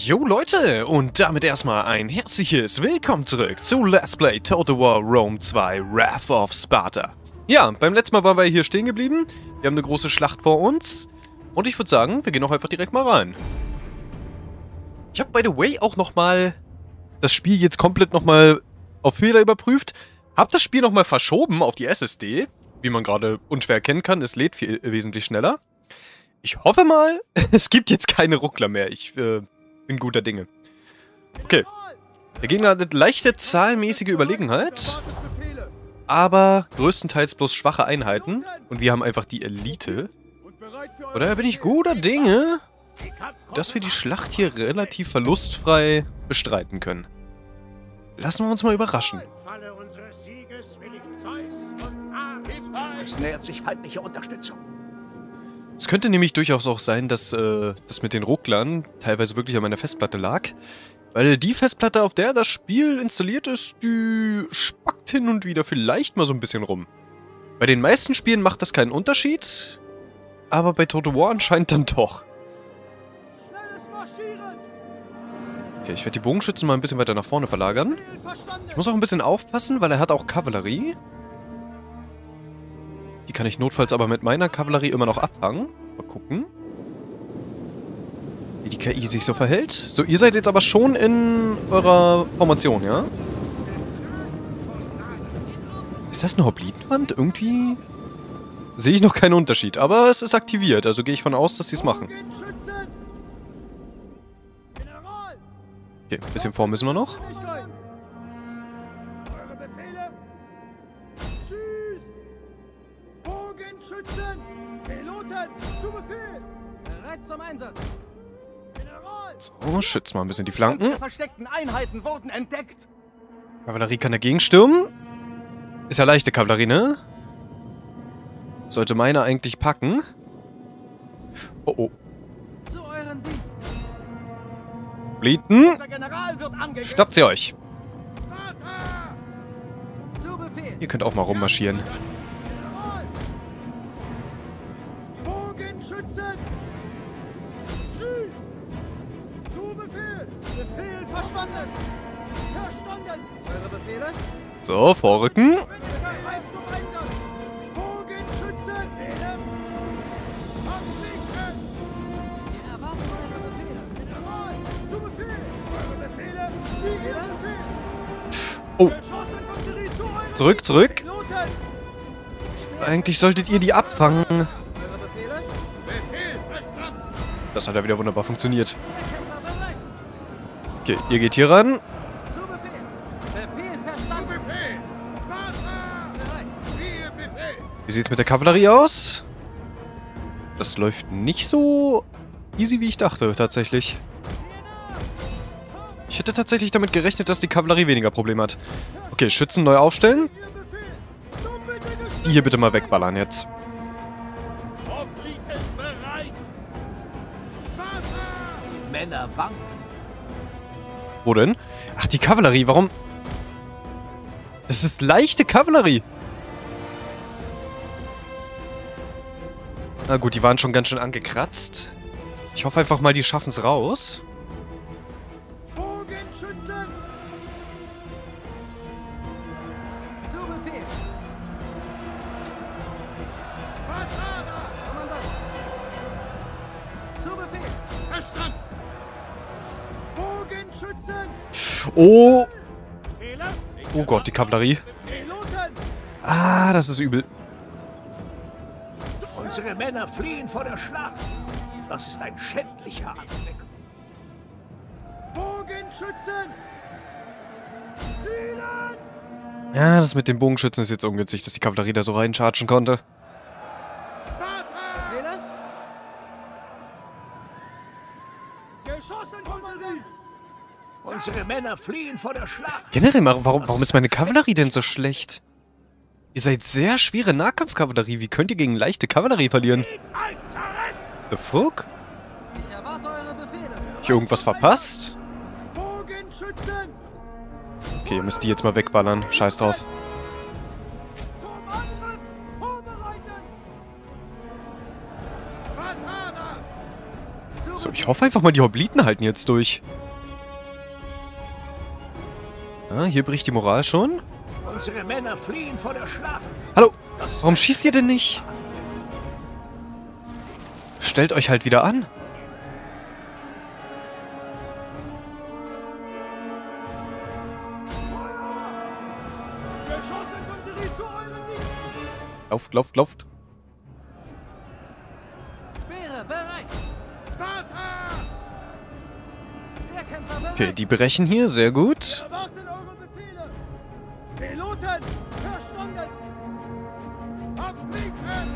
Jo Leute, und damit erstmal ein herzliches Willkommen zurück zu Let's Play Total War Rome 2 Wrath of Sparta. Ja, beim letzten Mal waren wir hier stehen geblieben. Wir haben eine große Schlacht vor uns. Und ich würde sagen, wir gehen auch einfach direkt mal rein. Ich habe by the way auch nochmal das Spiel jetzt komplett nochmal auf Fehler überprüft. Habe das Spiel nochmal verschoben auf die SSD. Wie man gerade unschwer erkennen kann, es lädt wesentlich schneller. Ich hoffe mal, es gibt jetzt keine Ruckler mehr. Ich bin guter Dinge. Okay. Der Gegner hat eine leichte zahlenmäßige Überlegenheit. Aber größtenteils bloß schwache Einheiten. Und wir haben einfach die Elite. Von daher bin ich guter Dinge, dass wir die Schlacht hier relativ verlustfrei bestreiten können. Lassen wir uns mal überraschen. Es nähert sich feindliche Unterstützung. Es könnte nämlich durchaus auch sein, dass das mit den Rucklern teilweise wirklich an meiner Festplatte lag. Weil die Festplatte, auf der das Spiel installiert ist, die spackt hin und wieder vielleicht mal so ein bisschen rum. Bei den meisten Spielen macht das keinen Unterschied, aber bei Total War anscheinend dann doch. Okay, ich werde die Bogenschützen mal ein bisschen weiter nach vorne verlagern. Ich muss auch ein bisschen aufpassen, weil er hat auch Kavallerie. Die kann ich notfalls aber mit meiner Kavallerie immer noch abfangen. Mal gucken, wie die KI sich so verhält. So, ihr seid jetzt aber schon in eurer Formation, ja? Ist das eine Hoplitenwand? Irgendwie sehe ich noch keinen Unterschied. Aber es ist aktiviert, also gehe ich von aus, dass sie es machen. Okay, ein bisschen vor müssen wir noch. So, schützt mal ein bisschen die Flanken. Unsere versteckten Einheiten wurden entdeckt. Kavallerie kann dagegen stürmen. Ist ja leichte Kavallerie, ne? Sollte meine eigentlich packen. Oh, oh. Zu euren Diensten. Bliten. Unser General wird angegriffen. Stoppt sie euch. Zu Befehl. Ihr könnt auch mal rummarschieren. Bogenschützen. Schießt. Zu Befehl. Befehl verstanden. Verstanden. Eure Befehle? So, vorrücken. Bereit zum Einsatz. Bogenschützen. Absichten. Wir erwarten eure Befehle. General. Zu Befehl. Eure Befehle. Wie ihr Befehl. Oh, Geschossinfanterie zu euren zurück, zurück. Piloten. Eigentlich solltet ihr die abfangen. Eure Befehle? Befehl verstanden. Das hat ja wieder wunderbar funktioniert. Kämpfer bereit. Okay, ihr geht hier ran. Zu Befehl. Befehl verstanden. Zu Befehl. Wasser. Bereit. Wie Befehl. Wie sieht's mit der Kavallerie aus? Das läuft nicht so easy, wie ich dachte, tatsächlich. Ich hätte tatsächlich damit gerechnet, dass die Kavallerie weniger Probleme hat. Okay, Schützen neu aufstellen. Die hier bitte mal wegballern jetzt. Männer wanken. Wo denn? Ach, die Kavallerie, warum? Das ist leichte Kavallerie. Na gut, die waren schon ganz schön angekratzt. Ich hoffe einfach mal, die schaffen es raus. Bogenschützen. Zu Befehl. Kommandant. Zu Befehl. Verstanden. Bogenschützen. Oh! Fehler. Oh Gott, die Kavallerie. Piloten. Ah, das ist übel. Unsere Männer fliehen vor der Schlacht. Das ist ein schändlicher Anblick. Bogenschützen. Zielen. Ja, das mit den Bogenschützen ist jetzt ungünstig, dass die Kavallerie da so reinchargen konnte. Fehler. Geschossinfanterie. Unsere Männer fliehen vor der Schlacht. Generell, warum ist meine Kavallerie denn so schlecht? Ihr seid sehr schwere Nahkampfkavallerie. Wie könnt ihr gegen leichte Kavallerie verlieren? The fuck? Ich erwarte eure Befehle. Hab ich irgendwas verpasst? Bogenschützen. Okay, ihr müsst die jetzt mal wegballern. Scheiß drauf. Zum Angriff vorbereiten. So, ich hoffe einfach mal, die Hopliten halten jetzt durch. Ah, hier bricht die Moral schon. Unsere Männer fliehen vor der Schlacht. Hallo, warum schießt ihr denn nicht? Stellt euch halt wieder an. Geschossinfanterie zu euren Diensten! Lauft, lauft, lauft. Speere bereit! Sparta! Wehrkämpfer bereit! Okay, die brechen hier, sehr gut. Erwarten eure Befehle! Piloten, verstanden! Abbiegen!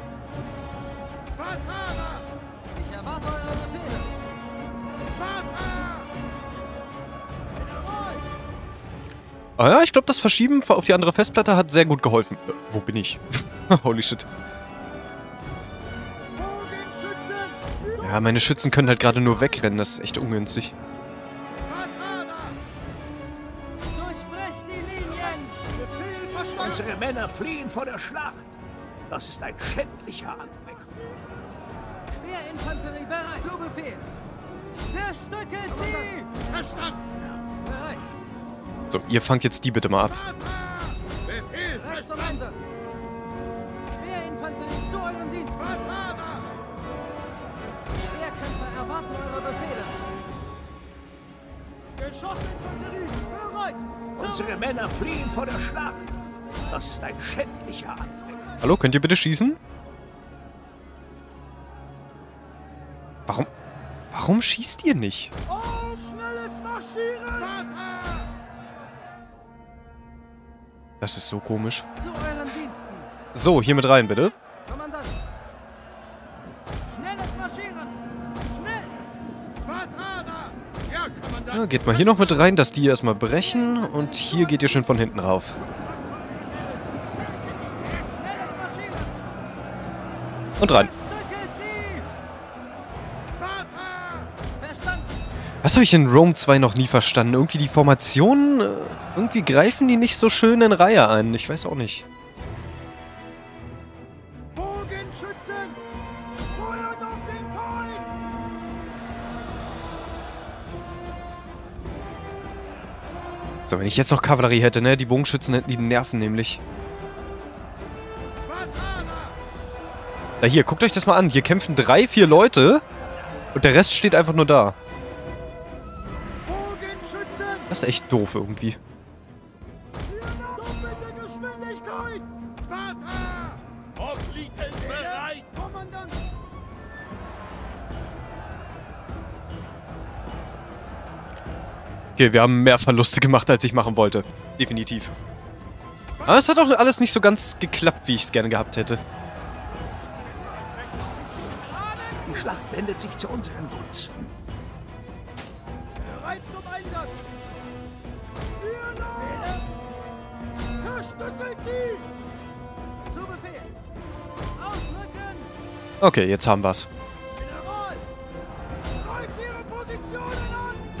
Spartaner! Ich erwarte eure Befehle! Sparta! General! Ah ja, ich glaube, das Verschieben auf die andere Festplatte hat sehr gut geholfen. Wo bin ich? Holy shit. Bogenschützen! Ja, meine Schützen können halt gerade nur wegrennen. Das ist echt ungünstig. Spartaner! Durchbrecht die Linien! Befehl verstanden! Unsere Männer fliehen vor der Schlacht. Das ist ein schändlicher Anblick. Speerinfanterie bereit! Zu Befehl! Zerstückelt sie! Verstanden! Bereit! So, ihr fangt jetzt die bitte mal ab. Sparta! Befehl bereit zum Einsatz! Speerinfanterie zu euren Dienst! Spartaner! Speerkämpfer erwarten eure Befehle! Geschossinfanterie bereit! Unsere Männer fliehen vor der Schlacht. Das ist ein schändlicher Anblick. Hallo, könnt ihr bitte schießen? Warum schießt ihr nicht? Oh, schnelles Marschieren! Sparta! Das ist so komisch. Zu euren Diensten! So, hier mit rein, bitte. Kommandant! Schnelles Marschieren! Schnell! Spartaner! Ja, Kommandant! Ja, geht mal hier noch mit rein, dass die erstmal brechen. Und hier geht ihr schön von hinten rauf. Schnelles Marschieren! Und rein. Stückelt sie! Sparta! Verstanden! Was habe ich in Rome 2 noch nie verstanden? Irgendwie die Formationen, irgendwie greifen die nicht so schön in Reihe an. Ich weiß auch nicht. Bogenschützen! Feuert auf den Feind! So, wenn ich jetzt noch Kavallerie hätte, ne? Die Bogenschützen hätten die Nerven nämlich. Spartaner! Da hier, guckt euch das mal an. Hier kämpfen 3, 4 Leute. Und der Rest steht einfach nur da. Bogenschützen! Das ist echt doof irgendwie. Doppelte Geschwindigkeit! Sparta! Hopliten bereit! Kommandant! Okay, wir haben mehr Verluste gemacht, als ich machen wollte. Definitiv. Aber es hat auch alles nicht so ganz geklappt, wie ich es gerne gehabt hätte. Die Schlacht wendet sich zu unseren Gunsten. Bereit zum Einsatz! Führer! Zerstückelt sie! Zu Befehl! Ausrücken! Okay, jetzt haben wir's. General! Greift ihre Positionen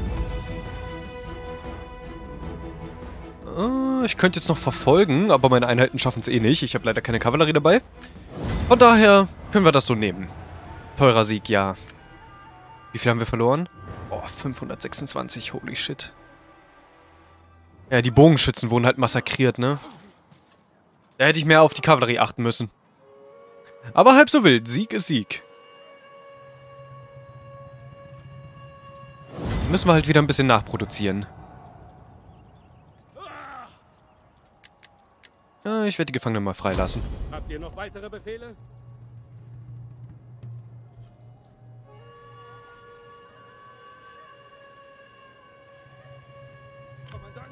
an! Ich könnte jetzt noch verfolgen, aber meine Einheiten schaffen es eh nicht. Ich habe leider keine Kavallerie dabei. Von daher können wir das so nehmen. Teurer Sieg, ja. Wie viel haben wir verloren? Oh, 526, holy shit. Ja, die Bogenschützen wurden halt massakriert, ne? Da hätte ich mehr auf die Kavallerie achten müssen. Aber halb so wild, Sieg ist Sieg. Müssen wir halt wieder ein bisschen nachproduzieren. Ja, ich werde die Gefangenen mal freilassen. Habt ihr noch weitere Befehle? Kommandant!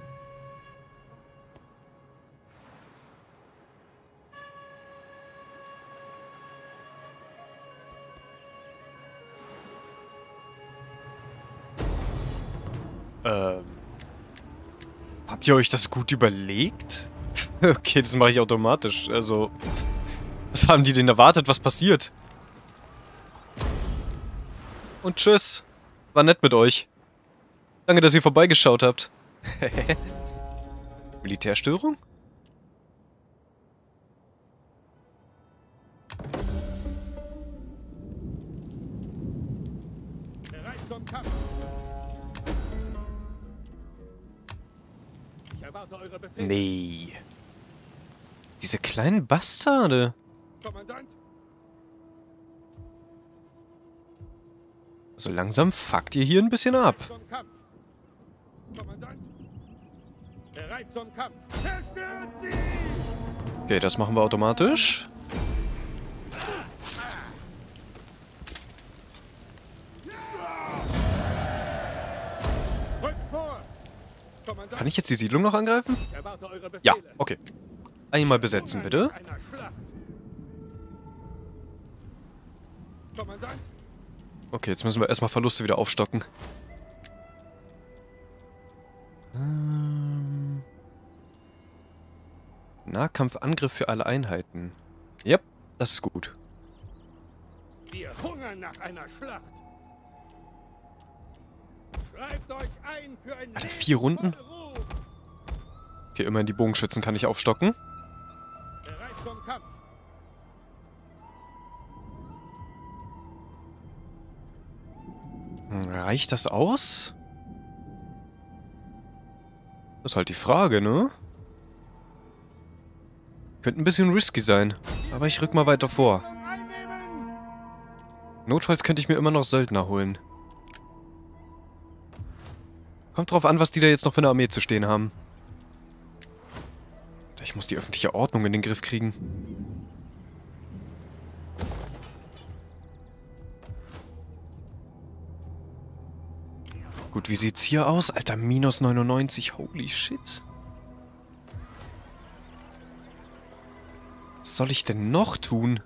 Habt ihr euch das gut überlegt? Okay, das mache ich automatisch. Also, was haben die denn erwartet? Was passiert? Und tschüss. War nett mit euch. Danke, dass ihr vorbeigeschaut habt. Militärstörung? zum Kampf. Ich erwarte eure Befehle. Nee. Diese kleinen Bastarde. Kommandant, So langsam fuckt ihr hier ein bisschen ab. zum Kampf. Kommandant, bereit zum Kampf. Zerstört sie! Okay, das machen wir automatisch. Rückt vor! Kommandant, Kann ich jetzt die Siedlung noch angreifen? ich erwarte eure Befehle. Ja, okay. Einmal besetzen, bitte. Nach einer Schlacht. Kommandant, Okay, jetzt müssen wir erstmal Verluste wieder aufstocken. Nahkampfangriff für alle Einheiten. Yep, das ist gut. wir hungern nach einer Schlacht. Schreibt euch ein für ein Alter, Leben 4 Runden? voll Ruhm. Okay, immerhin die Bogenschützen kann ich aufstocken. Bereit zum Kampf. Reicht das aus? Das ist halt die Frage, ne? Könnte ein bisschen risky sein. Aber ich rück mal weiter vor. Einnehmen! Notfalls könnte ich mir immer noch Söldner holen. Kommt drauf an, was die da jetzt noch für eine Armee zu stehen haben. Ich muss die öffentliche Ordnung in den Griff kriegen. Gut, wie sieht's hier aus? Alter, minus 99. Holy shit. Was soll ich denn noch tun?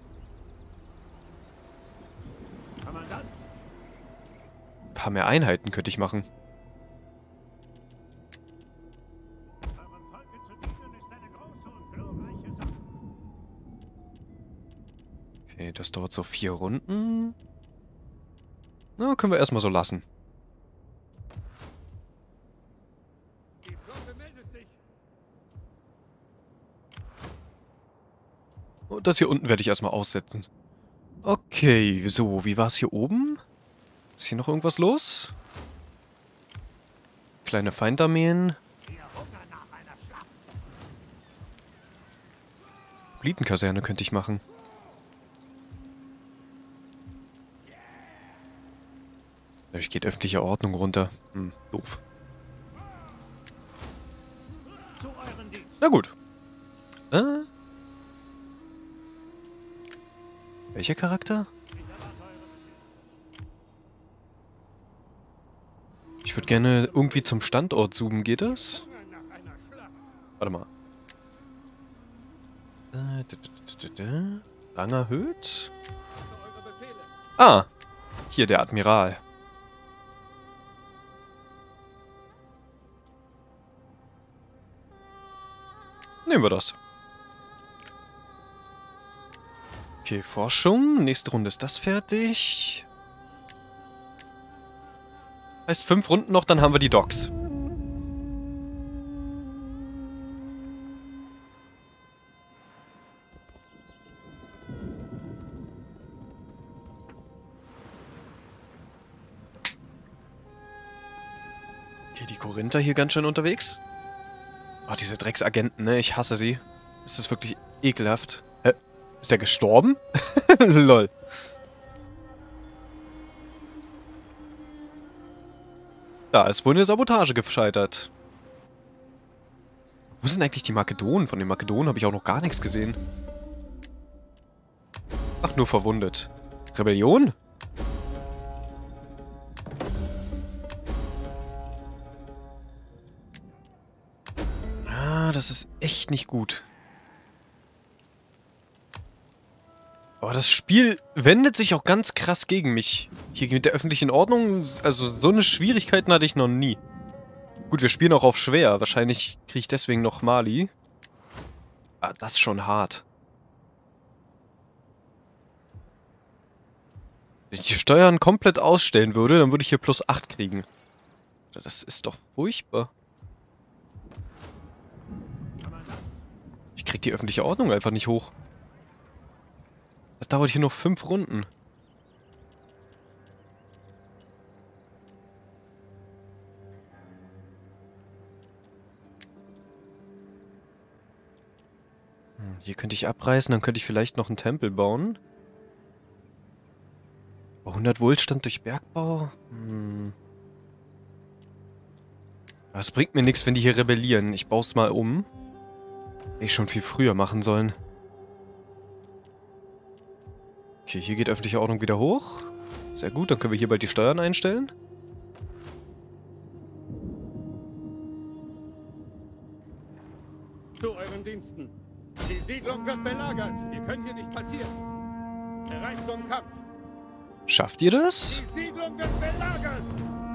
Kommandant, Ein paar mehr Einheiten könnte ich machen. eurem Volke zu dienen ist eine große und glorreiche Sache. Okay, das dauert so 4 Runden. Na, können wir erstmal so lassen. Die Flotte meldet sich. Und das hier unten werde ich erstmal aussetzen. Okay, so, wie war es hier oben? Ist hier noch irgendwas los? Kleine Feindarmeen. Wir hungern nach einer Schlacht. Blitenkaserne könnte ich machen. Dadurch geht öffentliche Ordnung runter. Doof. Zu euren Dienst. Na gut. Welcher Charakter? Ich würde gerne irgendwie zum Standort zoomen. Geht das? Hungern nach einer Schlacht. Warte mal. Rang erhöht? Also eure Befehle. Ah, hier der Admiral. Nehmen wir das. Okay, Forschung. Nächste Runde ist das fertig. Heißt 5 Runden noch, dann haben wir die Docks. Okay, die Korinther hier ganz schön unterwegs. Oh, diese Drecksagenten, ne? Ich hasse sie. Das ist wirklich ekelhaft. Hä? Ist der gestorben? Lol. Da ist wohl eine Sabotage gescheitert. Wo sind eigentlich die Makedonen? Von den Makedonen habe ich auch noch gar nichts gesehen. Ach, nur verwundet. Rebellion? Ah, das ist echt nicht gut. Aber das Spiel wendet sich auch ganz krass gegen mich. Hier mit der öffentlichen Ordnung, also so eine Schwierigkeiten hatte ich noch nie. Gut, wir spielen auch auf schwer. Wahrscheinlich kriege ich deswegen noch Mali. Ah, das ist schon hart. Wenn ich die Steuern komplett ausstellen würde, dann würde ich hier plus 8 kriegen. Das ist doch furchtbar. Ich krieg die öffentliche Ordnung einfach nicht hoch. Das dauert hier noch 5 Runden. Hier könnte ich abreißen, dann könnte ich vielleicht noch einen Tempel bauen. 100 Wohlstand durch Bergbau? Das bringt mir nichts, wenn die hier rebellieren. Ich baue es mal um. Hätte ich schon viel früher machen sollen. Okay, hier geht öffentliche Ordnung wieder hoch. Sehr gut, dann können wir hier bald die Steuern einstellen. Zu euren Diensten. Die Siedlung wird belagert. Wir können hier nicht passieren. Bereit zum Kampf. Schafft ihr das? Die Siedlung wird belagert.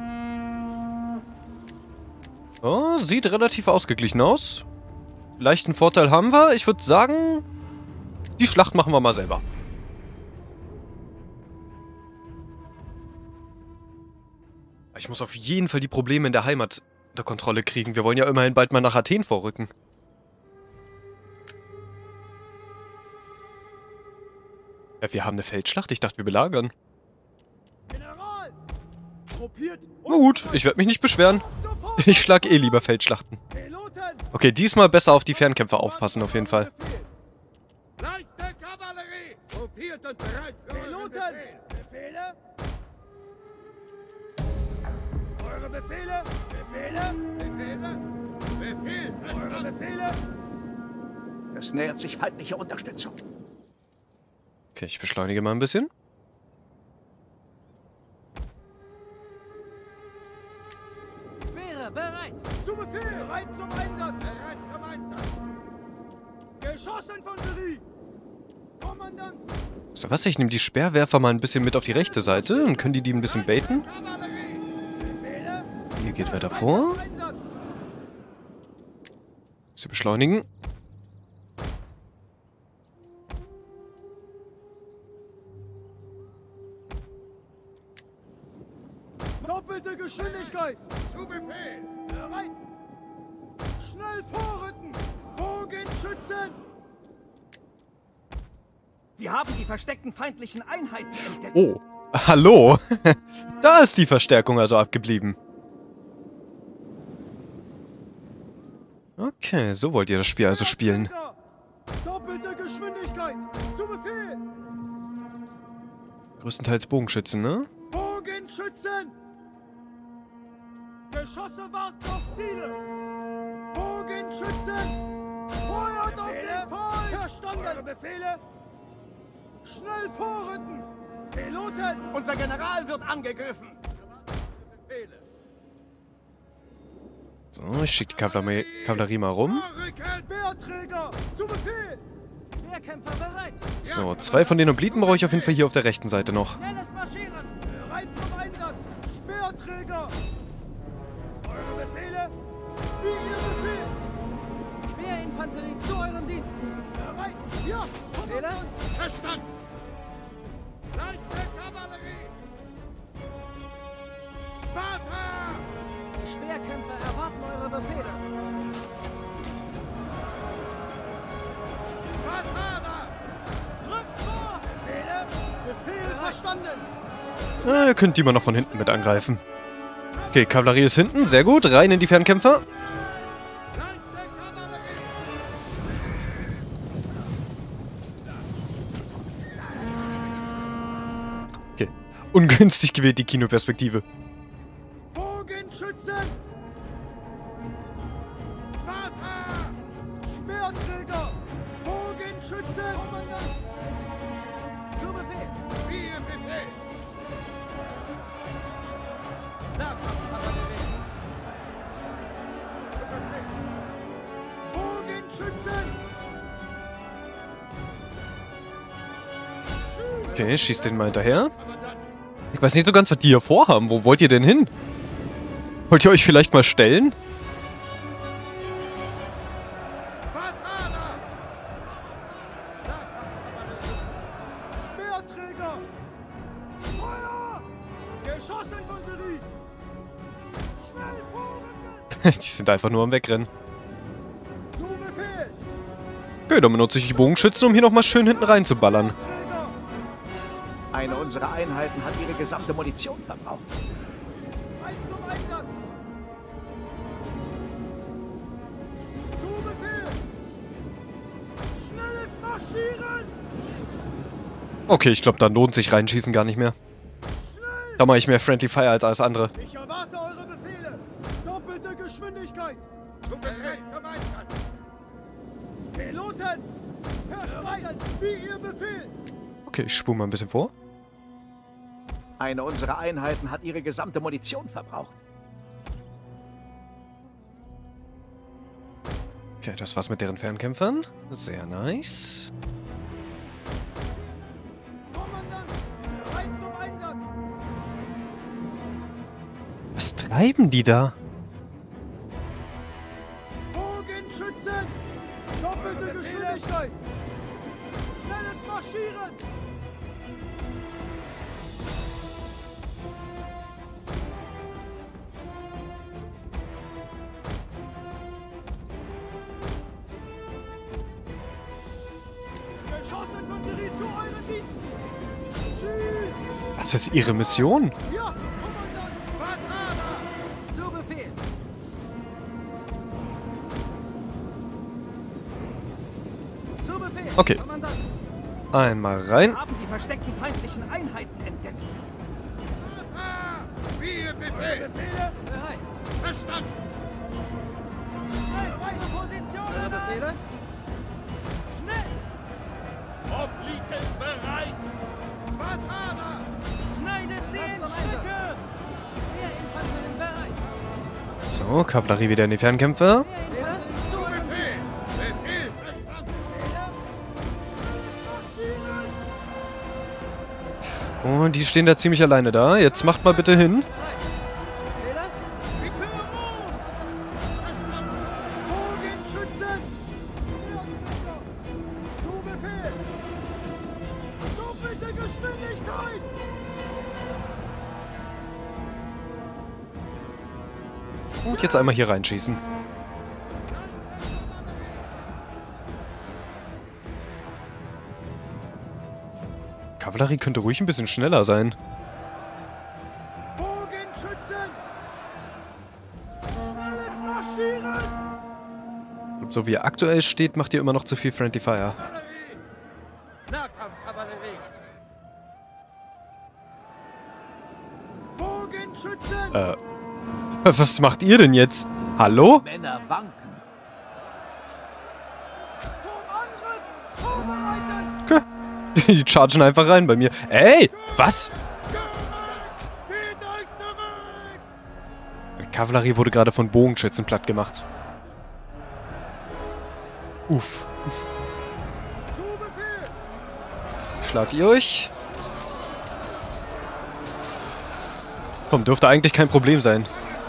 Oh, sieht relativ ausgeglichen aus. Leichten Vorteil haben wir. Ich würde sagen, die Schlacht machen wir mal selber. Ich muss auf jeden Fall die Probleme in der Heimat unter Kontrolle kriegen. Wir wollen ja immerhin bald mal nach Athen vorrücken. Ja, wir haben eine Feldschlacht. Ich dachte, wir belagern. General! Gruppiert Na gut, ich werde mich nicht beschweren. Ich schlage eh lieber Feldschlachten. Piloten! Okay, diesmal besser auf die Fernkämpfer aufpassen, auf jeden Fall. Leichte Kavallerie. Gruppiert und bereit für euren Piloten! Befehl. Befehle! Eure Befehle! Befehle! Befehle? Befehl. Eure Befehle! Es nähert sich feindliche Unterstützung. Okay, ich beschleunige mal ein bisschen. Speere bereit! Zu Befehl! Bereit zum Einsatz! Bereit zum Einsatz. Geschossinfanterie! Kommandant! So was, ich nehme die Speerwerfer mal ein bisschen mit auf die rechte Seite. Dann können die ein bisschen baiten. Kavallerie. Befehle! Hier geht weiter vor. Zum Einsatz! Sie beschleunigen. Doppelte Geschwindigkeit! Zu Befehl. Bereit! Schnell vorrücken! Bogenschützen! Wir haben die versteckten feindlichen Einheiten entdeckt. Oh, hallo. Da ist die Verstärkung also abgeblieben. Okay, so wollt ihr das Spiel also spielen. Doppelte Geschwindigkeit! Zu Befehl! Größtenteils Bogenschützen, ne? Bogenschützen! Geschosse warten auf Ziele! Bogenschützen! Feuert auf den Feind! Verstanden! Eure Befehle! Schnell vorrücken! Piloten! Unser General wird angegriffen. Befehle. So, ich schicke die Kavallerie mal rum. Vorrücken. Speerträger! Zu Befehl! Speerkämpfer bereit! So, 2 von den Obliten brauche ich auf jeden Fall hier auf der rechten Seite noch. Schnelles Marschieren! Bereit zum Einsatz! Speerträger! Eure Befehle? Wie ihr Befehl! Speerinfanterie zu euren Diensten! Bereit! Ja! Befehle? Verstanden. Leichte Kavallerie. Sparta. Die Speerkämpfer erwarten eure Befehle! Sparta. Drückt vor! Befehle? Befehl verstanden! Ihr könnt die mal noch von hinten mit angreifen. Okay, Kavallerie ist hinten. Sehr gut. Rein in die Fernkämpfer. Leichte Kavallerie. Okay. Ungünstig gewählt die Kinoperspektive. Bogenschützen! Sparta. Speerträger! Bogenschützen! Kommandant! Zu Befehl! Wie ihr Befehl. Bogenschützen! Okay, schießt den mal hinterher. Kommandant. Ich weiß nicht so ganz, was die hier vorhaben. Wo wollt ihr denn hin? Wollt ihr euch vielleicht mal stellen? Sparta. Speerträger! Feuer! Geschossinfanterie! Schnell vorrücken! Die sind einfach nur am Wegrennen. Zu Befehl! Okay, dann benutze ich die Bogenschützen, um hier nochmal schön hinten reinzuballern. Träger! Eine unserer Einheiten hat ihre gesamte Munition verbraucht. Bereit zum Einsatz! Zu Befehl! Schnelle Okay, ich glaube, da lohnt sich reinschießen gar nicht mehr. Da mache ich mehr Friendly Fire als alles andere. Ich erwarte eure Befehle. Doppelte Geschwindigkeit. Zum Befehl, zum Einsatz. Piloten, verschreiten, wie ihr Befehl. Okay, ich spule mal ein bisschen vor. Eine unserer Einheiten hat ihre gesamte Munition verbraucht. Okay, das war's mit deren Fernkämpfern. Sehr nice. Kommandant, bereit zum Einsatz. Was treiben die da? Bogenschützen, doppelte Geschwindigkeit. Schnelles Marschieren. Geschossinfanterie zu euren Diensten. Tschüss. Was ist ihre Mission? Ja, Kommandant. Batana. Zu Befehl. Zu Befehl. Okay. Kommandant. Einmal rein. Wir haben die versteckten feindlichen Einheiten entdeckt. Ah, wie ihr Befehl. Befehle. Bereit. Verstanden. Bereit. Position. Befehle. Schnell. Obliegen bereit. Batana. Schneidet sie in Stücke. Mehr Infanterie bereit. So, Kavallerie wieder in die Fernkämpfer. Zu Befehl. Befehl verstanden. Und die stehen da ziemlich alleine da. Jetzt macht mal bitte hin. Wie für Rom. Bogenschützen. Zu Befehl. Doppelte Geschwindigkeit. Und jetzt einmal hier reinschießen. Kavallerie könnte ruhig ein bisschen schneller sein. Bogenschützen. Schnelles Marschieren. So wie er aktuell steht, macht ihr immer noch zu viel Friendly Fire. Kavallerie. Nahkampfkavallerie. Bogenschützen. Was macht ihr denn jetzt? Hallo? Männer wanken. Zum Angriff. Vorbereitet. Die chargen einfach rein bei mir. Ey, was? Zieht euch zurück. Die Kavallerie wurde gerade von Bogenschützen platt gemacht. Uff. Zu Befehl. Schlagt ihr euch? Komm, dürfte eigentlich kein Problem sein.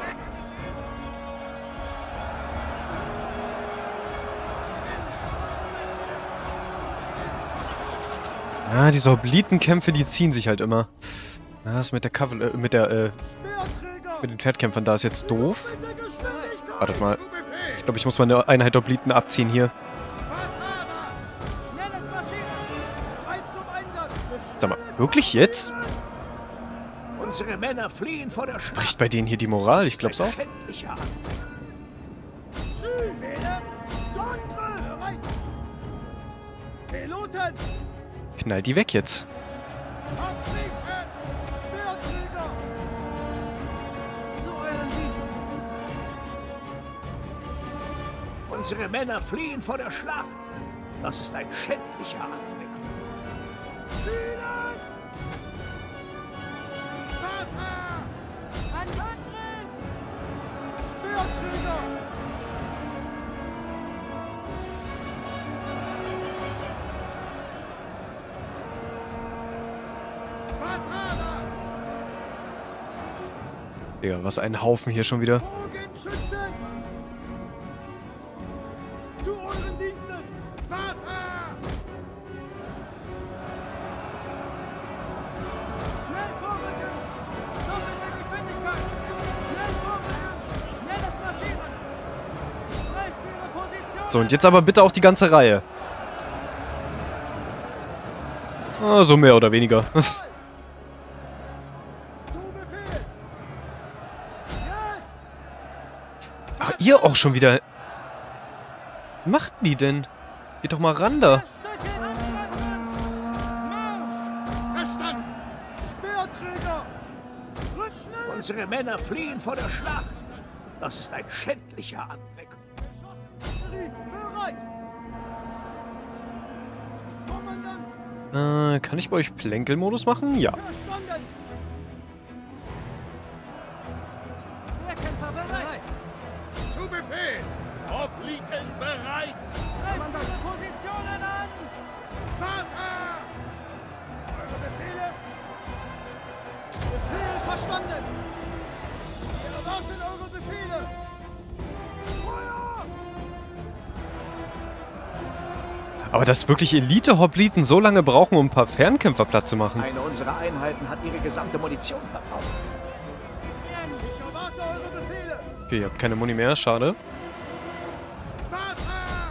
Ja, diese Oblitenkämpfe, die ziehen sich halt immer. Ja, das mit der mit Speerträger. den Pferdkämpfern da ist jetzt doof. Doppelte Geschwindigkeit. Wartet mal. Zu Befehl. Ich glaube, ich muss meine Einheit Obliten abziehen hier. Batana. Schnelles Marschieren. Bereit zum Einsatz. Sag mal, wirklich jetzt? Unsere Männer fliehen vor der Schlacht. Bricht bei denen hier die Moral? Ich glaub's auch. Schändlicher Anblick. Tschüss. Befehle. Zu Angriff. Bereit. Piloten. Knallt die weg jetzt. Absiegen. Speerträger. Zu euren Diensten. Unsere Männer fliehen vor der Schlacht. Das ist ein schändlicher Anblick. Zielen. Batana. An Angriff. Speerträger. Batana. Digga, was ein Haufen hier schon wieder. Bogenschützen. Zu euren Diensten. Batana. Schnell vorrücken. Doppelte Geschwindigkeit. Schnell vorrücken. Schnelles Marschieren. Greift ihre Position. So, und jetzt aber bitte auch die ganze Reihe. Ah, so mehr oder weniger. Zu Befehl. Jetzt. Ach, ihr auch schon wieder. Was machen die denn? Geht doch mal ran da. Stücke angreifen. Marsch. Unsere Männer fliehen vor der Schlacht. Das ist ein schändlicher Anblick. Bereit! Kommandant! Kann ich bei euch Plänkelmodus machen? Ja. Verstanden! Wehrkämpfer bereit! Zu Befehl! Hopliken bereit! Kommandant, Positionen an! Sparta! Eure Befehle! Befehl verstanden! Wir erwarten eure Befehle! Feuer! Aber dass wirklich Elite-Hopliten so lange brauchen, um ein paar Fernkämpfer platt zu machen. Eine unserer Einheiten hat ihre gesamte Munition verbraucht. Ich erwarte eure Befehle! Okay, ihr habt keine Muni mehr, schade. Sparta!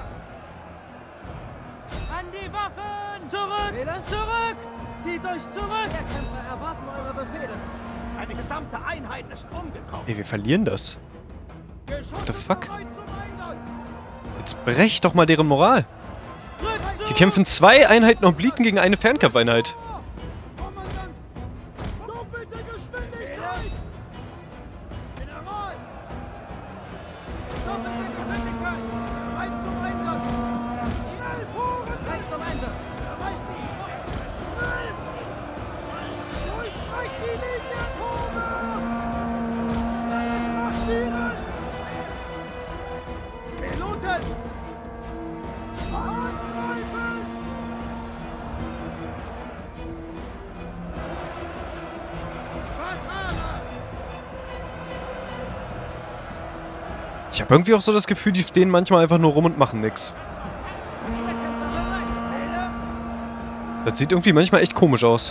An die Waffen! Zurück! Befehle? Zurück! Zieht euch zurück! Wehrkämpfer erwarten eure Befehle! Eine gesamte Einheit ist umgekommen. Ey, wir verlieren das. What the fuck? Zum Einsatz! Jetzt brecht doch mal deren Moral. Rückt Hier zurück! kämpfen 2 Einheiten Hopliten gegen eine Fernkampfeinheit. Kommandant! Doppelte Geschwindigkeit! General! Doppelte Geschwindigkeit! Bereit zum Einsatz! Schnell vor! Bereit zum Einsatz! Bereit! Schnell! Durchbrecht die Linie vorwärts! Schnelles Marschieren! Piloten! Angreifen! Ich habe irgendwie auch so das Gefühl, die stehen manchmal einfach nur rum und machen nix. Wehrkämpfer bereit! Befehle? Das sieht irgendwie manchmal echt komisch aus.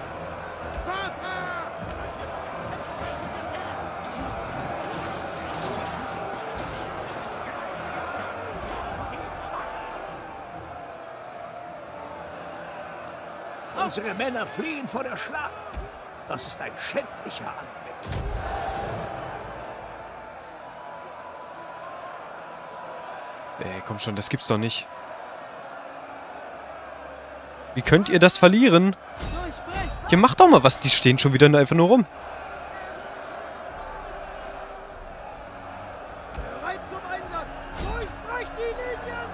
Unsere Männer fliehen vor der Schlacht. Das ist ein schändlicher Anblick. Ey, komm schon, das gibt's doch nicht. Wie könnt ihr das verlieren? Durchbrecht! Hier, macht doch mal was, die stehen schon wieder einfach nur rum. Bereit zum Einsatz! Durchbrecht die Linien!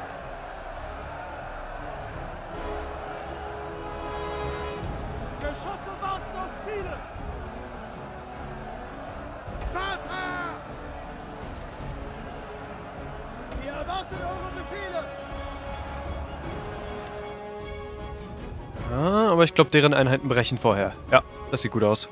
Geschosse warten auf Ziele! Sparta! Wir erwarten eure Befehle! Ah, aber ich glaube, deren Einheiten brechen vorher. Ja, das sieht gut aus.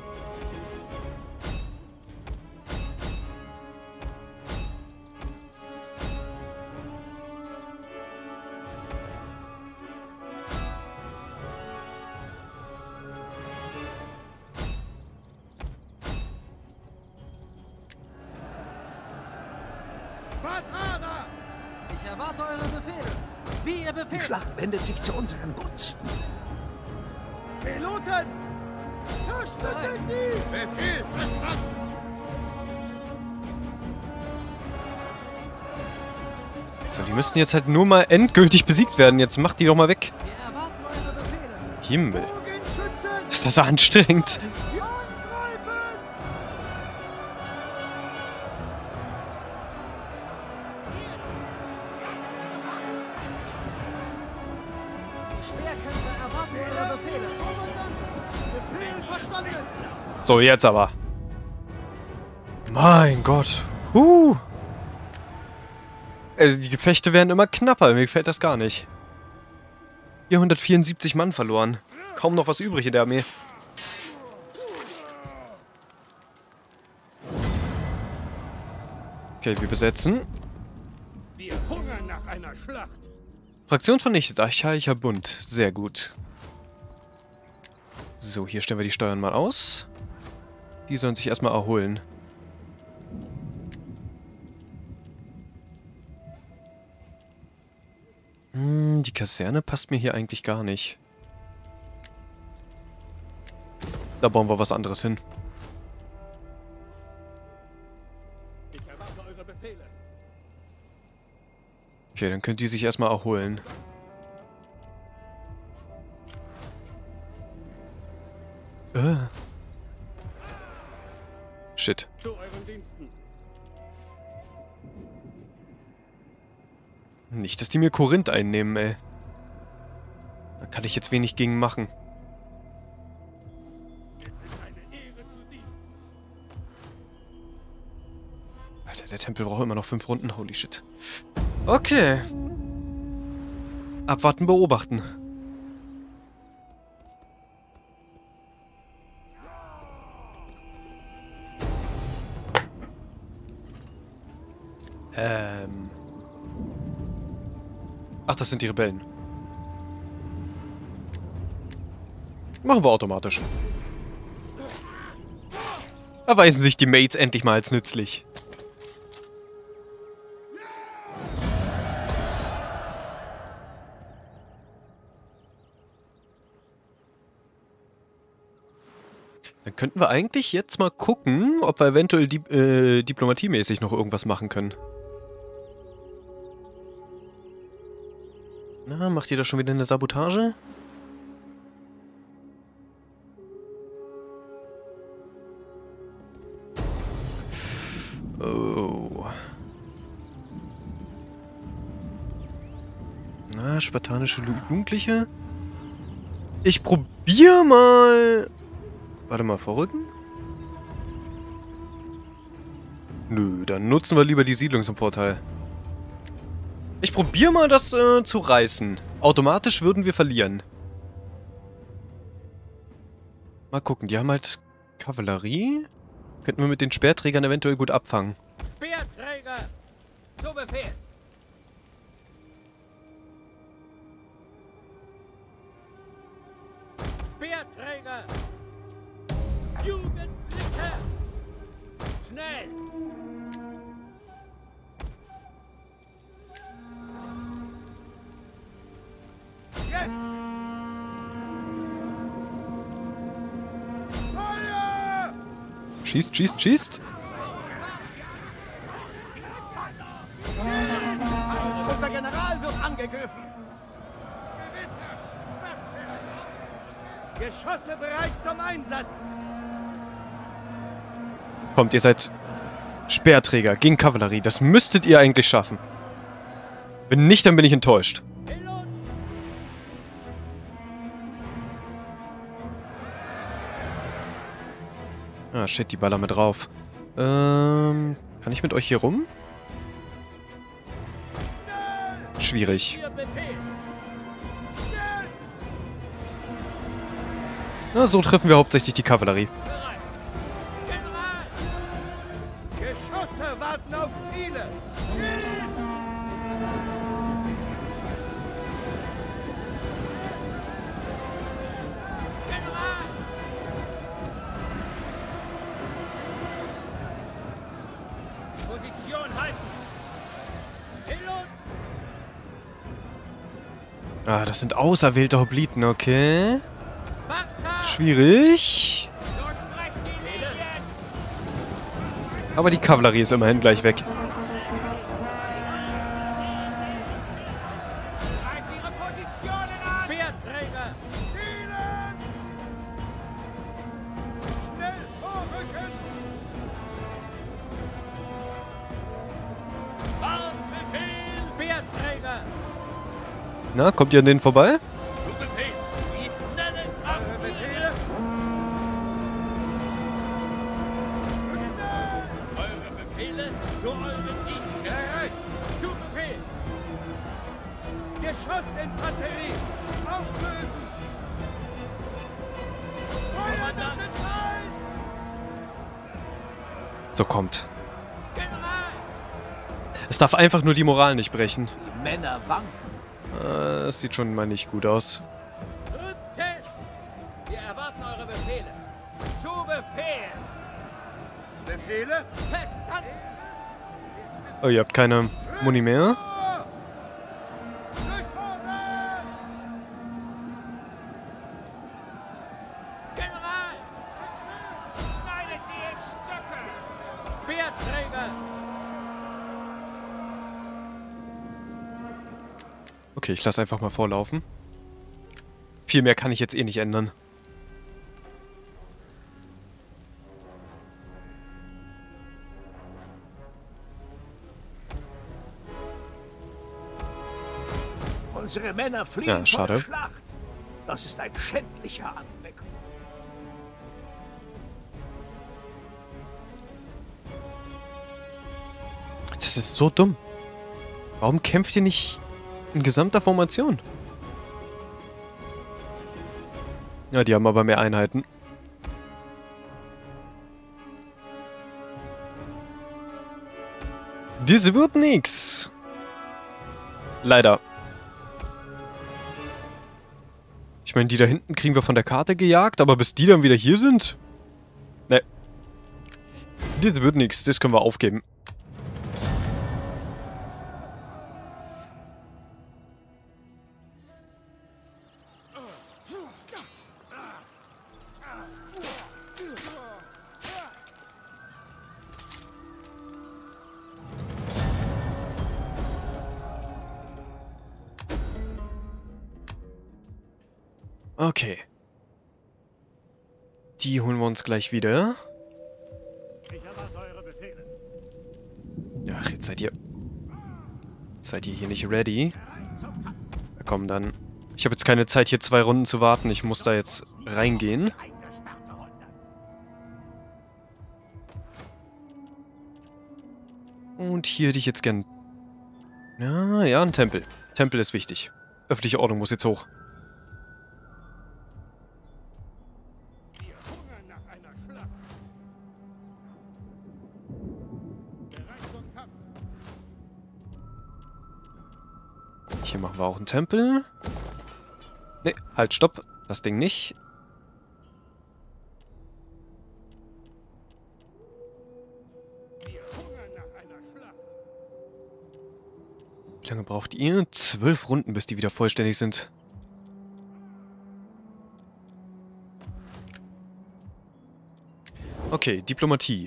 Sparta! Ich erwarte eure Befehle! Wie ihr Die Befehl! Schlacht wendet sich zu unseren Gunsten. Piloten! Verständigt sie! Befehl verstanden! So, die müssten jetzt halt nur mal endgültig besiegt werden. Jetzt macht die doch mal weg. Wir erwarten eure Befehle! Himmel. Bogenschützen! Ist das anstrengend? Wir angreifen! Schwerkämpfer erwarten eure Befehle! Befehl verstanden! So, jetzt aber. Mein Gott. Also die Gefechte werden immer knapper. Mir gefällt das gar nicht. 474 Mann verloren. Kaum noch was übrig in der Armee. Okay, wir besetzen. Wir hungern nach einer Schlacht. Fraktion vernichtet. Archaischer Bund. Sehr gut. So, hier stellen wir die Steuern mal aus. Die sollen sich erstmal erholen. Die Kaserne passt mir hier eigentlich gar nicht. Da bauen wir was anderes hin. Ich erwarte eure Befehle. Okay, dann könnt ihr sich erstmal erholen. Shit. Zu euren Diensten. Nicht, dass die mir Korinth einnehmen, ey. Da kann ich jetzt wenig gegen machen. Es ist eine Ehre zu dienen. Alter, der Tempel braucht immer noch 5 Runden. Holy shit. Okay. Abwarten, beobachten. Ach, das sind die Rebellen. Machen wir automatisch. Erweisen sich die Mates endlich mal als nützlich. Dann könnten wir eigentlich jetzt mal gucken, ob wir eventuell diplomatiemäßig noch irgendwas machen können. Na, macht ihr da schon wieder eine Sabotage? Oh. Na, spartanische Jugendliche? Ich probier mal... Warte mal, vorrücken? Nö, dann nutzen wir lieber die Siedlung zum Vorteil. Ich probiere mal, das zu reißen. Automatisch würden wir verlieren. Mal gucken, die haben halt Kavallerie. Könnten wir mit den Speerträgern eventuell gut abfangen. Speerträger! Zu Befehl! Speerträger! Jugendliche! Schnell! Jetzt! Feuer! Schießt, schießt, schießt. Unser General wird angegriffen! Geschosse bereit zum Einsatz! Kommt, ihr seid Speerträger gegen Kavallerie. Das müsstet ihr eigentlich schaffen. Wenn nicht, dann bin ich enttäuscht. Ah, shit, die ballern mit drauf. Kann ich mit euch hier rum? Schwierig. Na, so treffen wir hauptsächlich die Kavallerie. Geschosse warten auf Ziele! Schießt! General! Position halten! Pilot! Ah, das sind auserwählte Hopliten, okay. Sparta! Schwierig. Durchbrecht die Linien! Aber die Kavallerie ist immerhin gleich weg. Greift ihre Positionen an! Speerträger! Zielen! Schnell vorrücken! Befehl! Speerträger! Na, kommt ihr an denen vorbei? Zu Befehl! Wie schnell es eure Befehle! Eure Befehle zu euren Diensten! Bereit! Zu Befehl! Geschossinfanterie! Auflösen! Kommandant! So, kommt. General! Es darf einfach nur die Moral nicht brechen. Die Männer wanken. Das sieht schon mal nicht gut aus. Rücktest! Wir erwarten eure Befehle! Zu Befehl! Befehle? Verstanden! Oh, ihr habt keine Muni mehr? Durchfordern! General! Schneidet sie in Stücke! Speerträger! Okay, ich lasse einfach mal vorlaufen. Viel mehr kann ich jetzt eh nicht ändern. Unsere Männer fliehen Ja, vor schade. der Schlacht. Das ist ein schändlicher Anblick. Das ist so dumm. Warum kämpft ihr nicht in gesamter Formation? Ja, die haben aber mehr Einheiten. Diese wird nix. Leider. Ich meine, die da hinten kriegen wir von der Karte gejagt, aber bis die dann wieder hier sind? Ne. Diese wird nix, das können wir aufgeben. Okay. Die holen wir uns gleich wieder. Ich erwarte eure Befehle. Ach, jetzt seid ihr hier nicht ready? Na komm, dann. Ich habe jetzt keine Zeit, hier 2 Runden zu warten. Ich muss da jetzt reingehen. Und hier hätte ich jetzt gern... Ja, ein Tempel. Tempel ist wichtig. Öffentliche Ordnung muss jetzt hoch. Wir hungern nach einer Schlacht. Bereit zum Kampf. Hier machen wir auch einen Tempel. Ne, halt, stopp. Das Ding nicht. Wir hungern nach einer Schlacht. Wie lange braucht ihr? 12 Runden, bis die wieder vollständig sind. Okay, Diplomatie.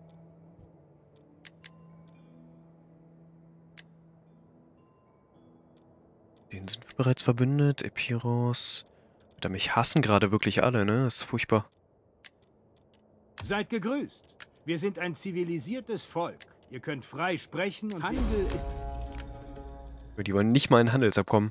Den sind wir bereits verbündet. Epiros. Da mich hassen gerade wirklich alle, ne? Das ist furchtbar. Seid gegrüßt. Wir sind ein zivilisiertes Volk. Ihr könnt frei sprechen und Handel ist... Die wollen nicht mal ein Handelsabkommen.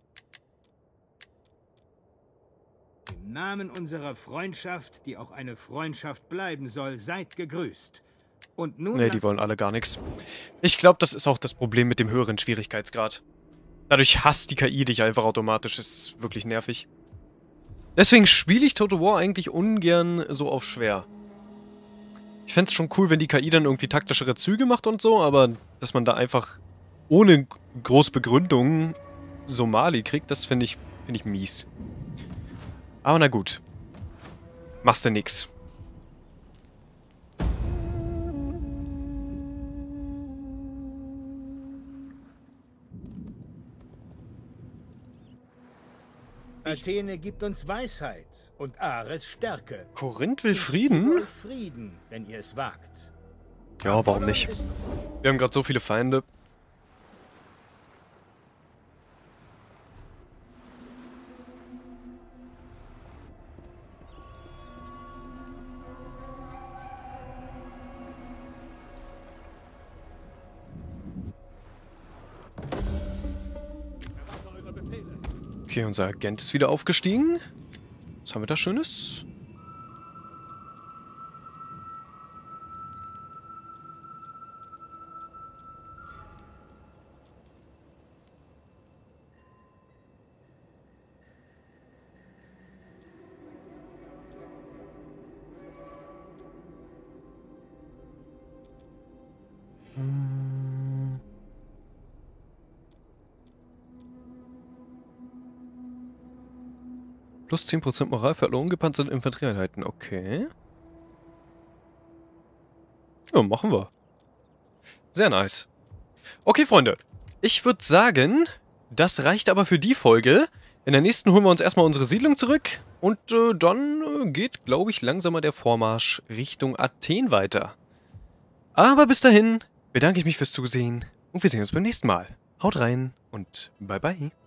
Im Namen unserer Freundschaft, die auch eine Freundschaft bleiben soll, seid gegrüßt. Und nun... Ne, die wollen alle gar nichts. Ich glaube, das ist auch das Problem mit dem höheren Schwierigkeitsgrad. Dadurch hasst die KI dich einfach automatisch. Das ist wirklich nervig. Deswegen spiele ich Total War eigentlich ungern so auf schwer. Ich fände es schon cool, wenn die KI dann irgendwie taktischere Züge macht und so, aber dass man da einfach ohne große Begründung Somali kriegt, das finde ich mies. Aber na gut. Machst du nix. Athene gibt uns Weisheit und Ares Stärke. Korinth will Ich gebe Frieden? euch Frieden, wenn ihr es wagt. Ja, warum nicht? Wir haben gerade so viele Feinde. Erwarte eure Befehle. Okay, unser Agent ist wieder aufgestiegen. Was haben wir da Schönes? Plus 10% Moral für alle ungepanzerten Infanterieeinheiten. Okay. Ja, machen wir. Sehr nice. Okay, Freunde. Ich würde sagen, das reicht aber für die Folge. In der nächsten holen wir uns erstmal unsere Siedlung zurück. Und dann geht, glaube ich, langsamer der Vormarsch Richtung Athen weiter. Aber bis dahin bedanke ich mich fürs Zusehen und wir sehen uns beim nächsten Mal. Haut rein und bye bye.